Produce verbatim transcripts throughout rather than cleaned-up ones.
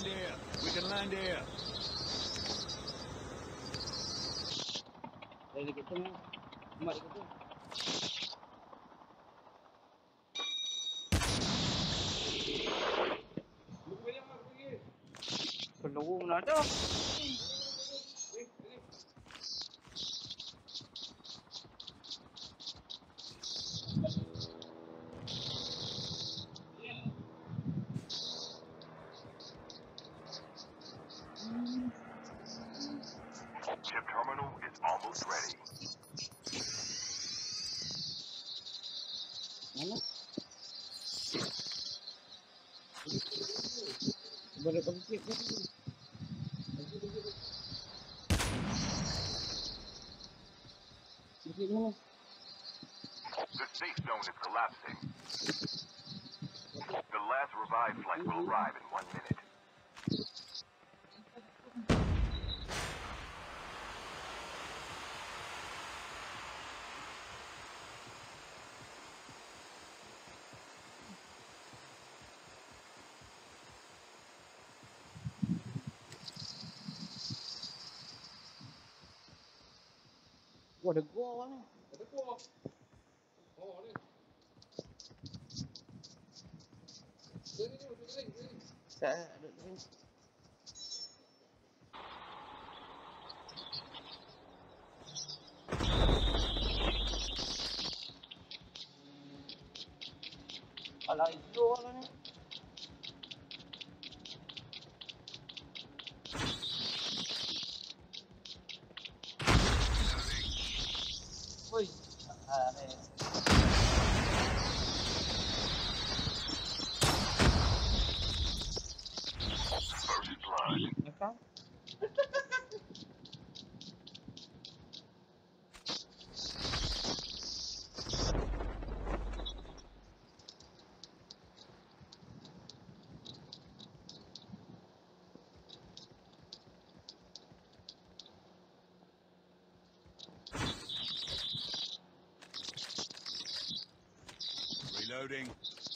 here. We can land here. Dari dekat tu, mak dekat tu. Peluru mana ada? Chip terminal is almost ready. Mana? Boleh bagi chip ke? Chip mana? The safe zone is collapsing. The last revive flight will arrive in one minute. Wah, ada gua ni. Ada gua. Oh, ni. Sini ni, sini ni. Tak ada ni. Alah, itu orang ni. Woi. Ah, ni. First blood. Macam? Reloading.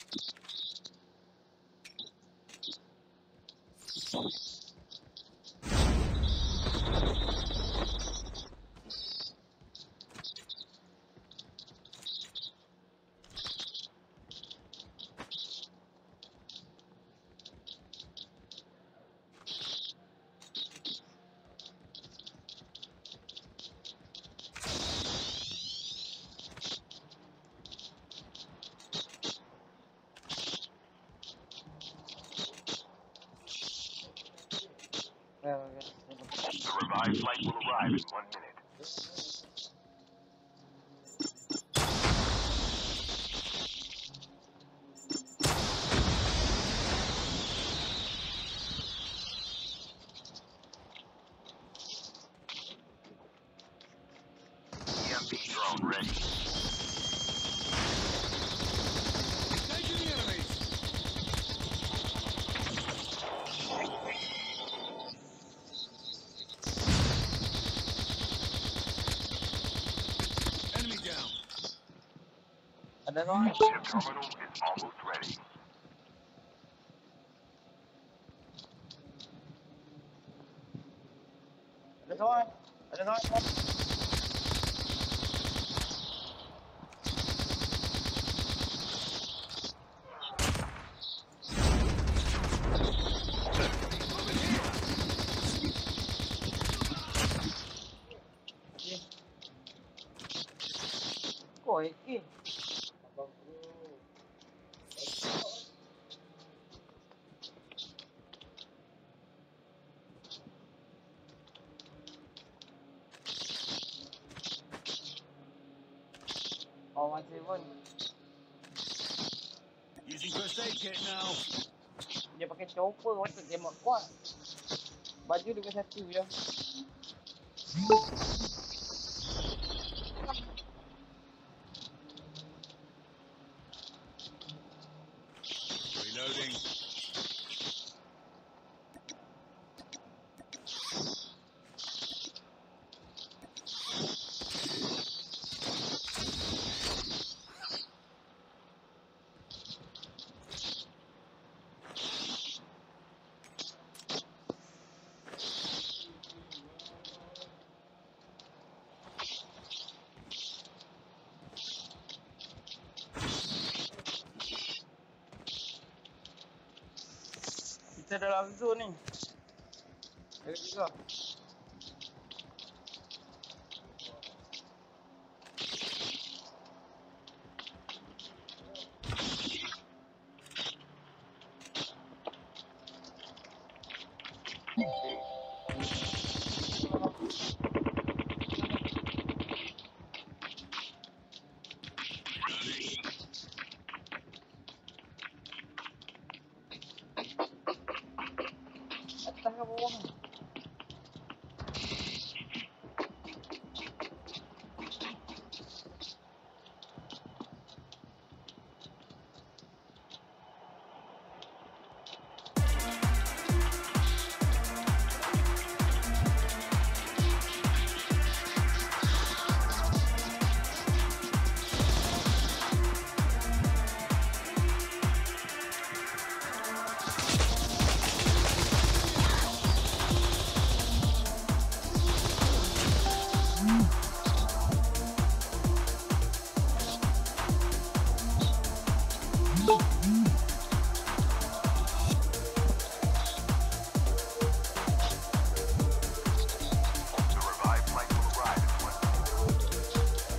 Eh, The revive flight will arrive in one minute. E M P drone ready. Taking the enemies. Enemy down. ada orang. Chip terminal is almost ready. Ada kawan. Ada kawan. Koi, eh. Abang bro. Oh, one seven. Using first aid kit now. Dia pakai chopper, waktu tembak kuat. Baju dengan satu je. Reloading. Kita dalam zone ni. Ada juga. Atas ke bawah ni? The revived flight will arrive in one minute.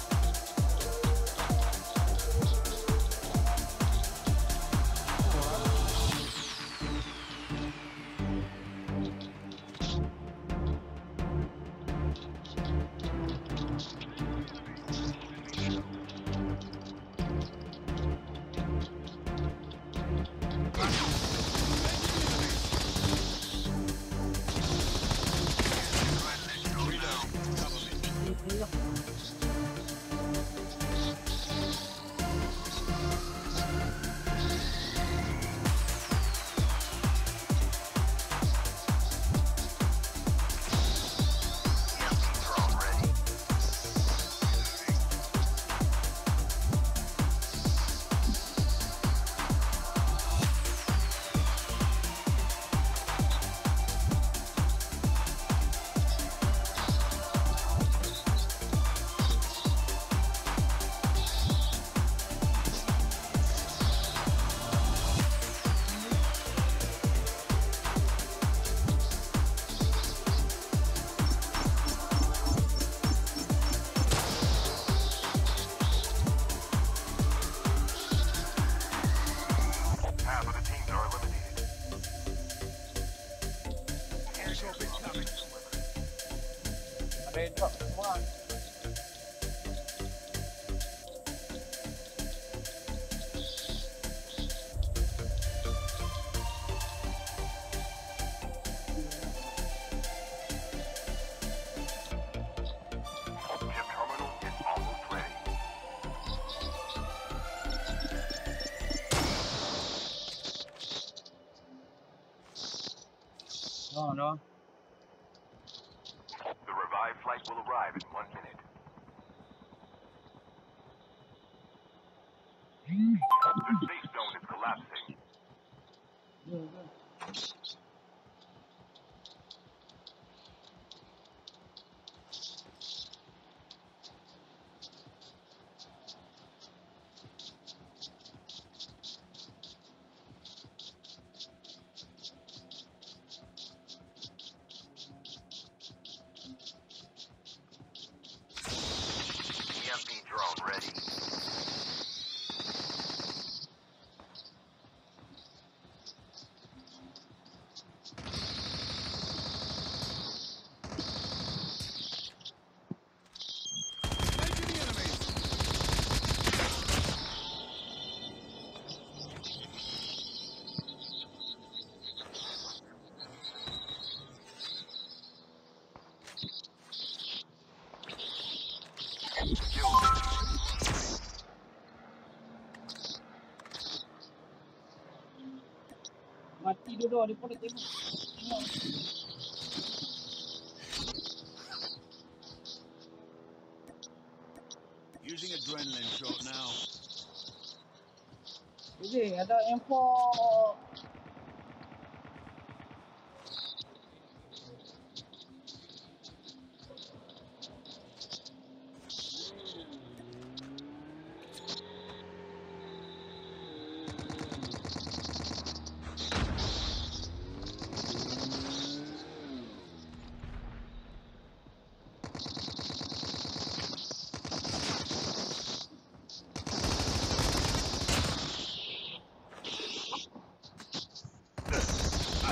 Drone ready. Half of the teams are eliminated. Airdrop is coming. Ada drop semua. Chip terminal is almost ready. No, no. The revived flight will arrive in one minute. The safe zone is collapsing. Hmm, hmm. E M P drone ready. Engaging the enemies. Skill mission. Mati dulu, dia pun dah tengok. Tengok. Using adrenaline shot now. Jadi, ada M four.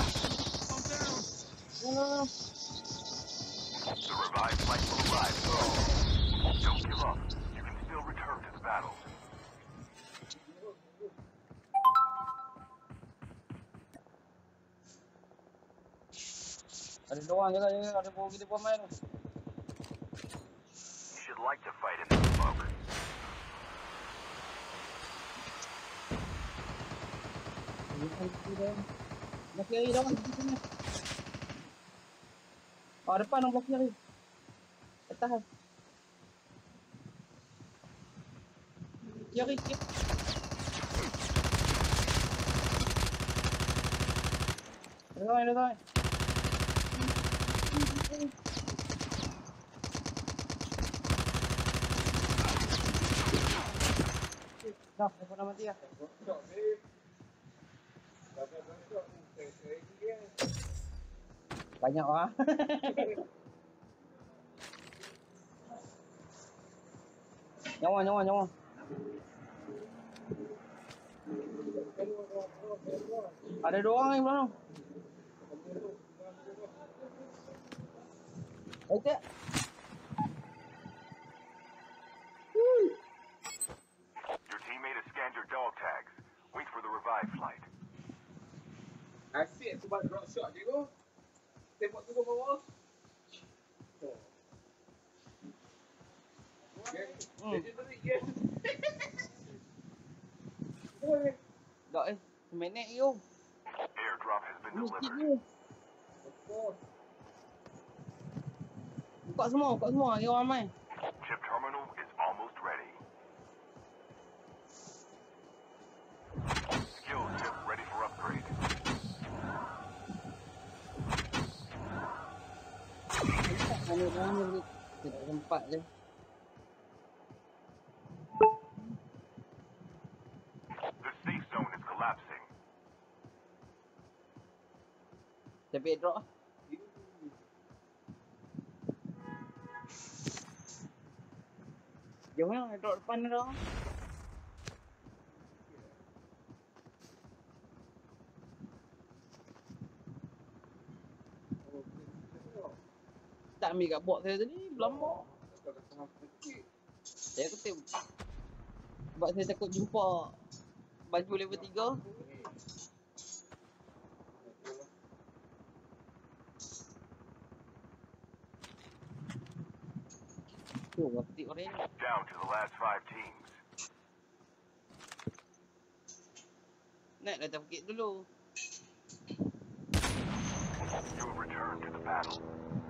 I'm down. No, no, no. The revived flight will arrive. Don't give up. You can still return to the battle. Ada dua orang jaga, jaga. Ada bawa kita buat main tu. You should like to fight in the smoke. Nak kiri dah kan? Oh, depan orang blok kiri. Atas. Kiri, kiri. Ada orang, ada orang. Dah, aku dah mati dah. Banyak orang. Nyawa, nyawa, nyawa. Ada dua orang yang belakang. Okey. Your teammate has scanned your dog tags. Wait for the revived flight. Asyik sebab drop shot je tu. Tembak tu ke bawah. Oh. Hmm. Dia tarik je. Tak eh. Seminit yo. Airdrop has been Mesti delivered. je. Buka semua, buka semua. Dia orang main. Chip terminal is almost ready. Skill chip ready for upgrade. Mana mana ni? Tidak sempat je. The safe zone is collapsing. Tapi drop lah. Jom lah, drop depan ni dah. Tak ambil kat box saya tadi, berlambak. Saya kutip. Sebab saya takut jumpa baju level tiga. Tu, waktu orang ni. Down to the last five teams. Naik datang bukit dulu. You have returned to the battle.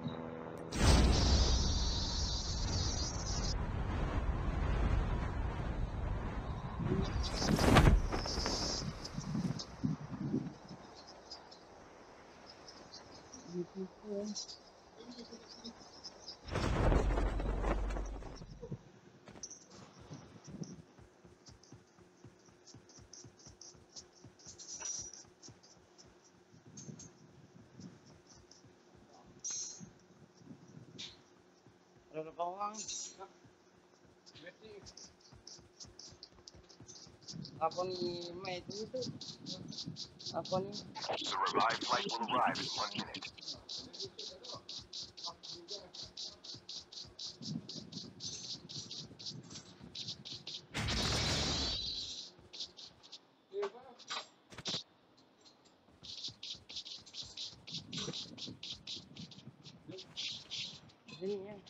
Ada berapa orang? Apa ni main tu tu? Apa ni? The revived flight will arrive in one minute. Sini ya.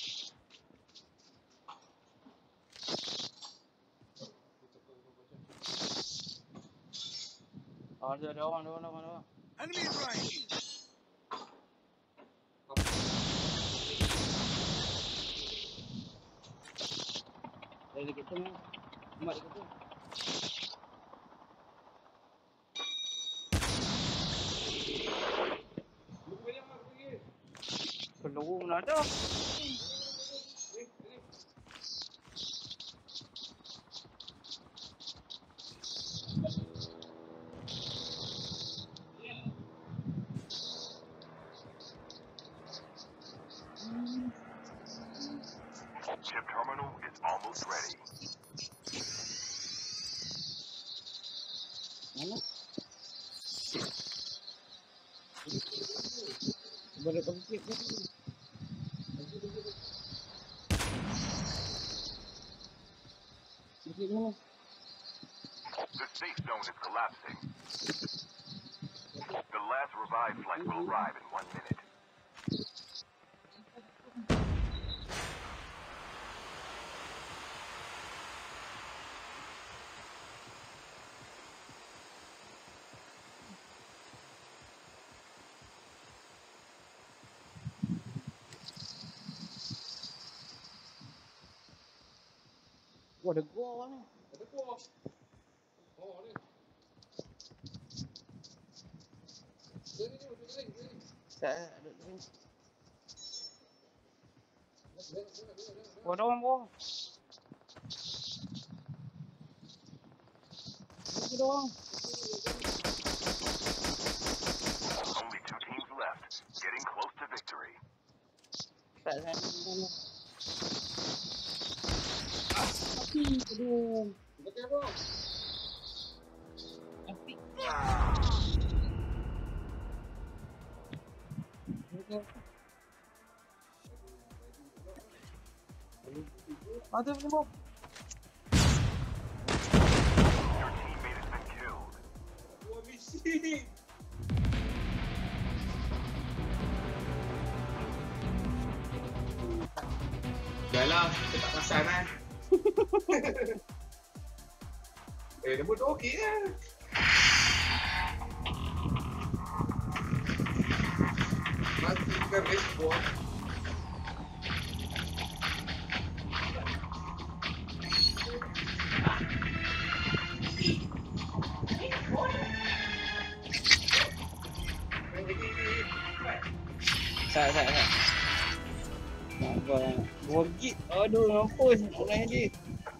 Oh, ada ada orang, ada orang, ada orang. Enemy in range. Dari dekat tu ni. Mak dekat tu. Peluru mana ada? Chip terminal is almost ready. Mana? Boleh kau sikit tu. Sikit mana? The safe zone is collapsing. The last revived flight will arrive in one minute. Wah, ada gua ni. Ada gua. Oh, ni. Dia ni, dia ni, dia ni. Tak ada ni. Dia, dia, dia, dia, dia. Gua doang gua. Gua doang. Only two teams left, getting close to victory. Tak ada ni. Api, aduh. Betul bro. Api. Ada ni bro. Your teammate has been killed. Gua misi. Dah lah, kita tak pasal kan. Eh, dia buat okey kan. Nanti kita respon. Sat, sat, sat. Nak gua. Gua git. Aduh, mampus. Nak naik lagi.